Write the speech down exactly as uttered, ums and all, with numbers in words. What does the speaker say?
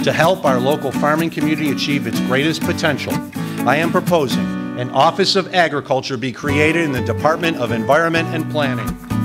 To help our local farming community achieve its greatest potential, I am proposing an Office of Agriculture be created in the Department of Environment and Planning.